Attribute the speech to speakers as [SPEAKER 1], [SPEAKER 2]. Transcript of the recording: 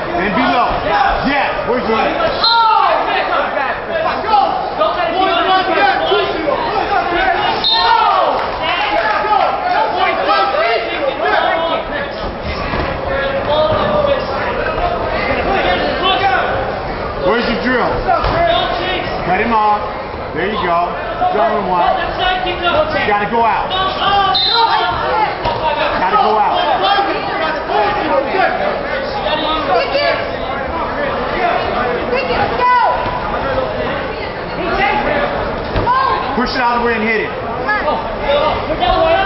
[SPEAKER 1] And below. Yeah. Where's your head? Where's your drill? Cut him off. There you go. Drummer one. Gotta go out. Gotta go out. Push it out of the way and hit it.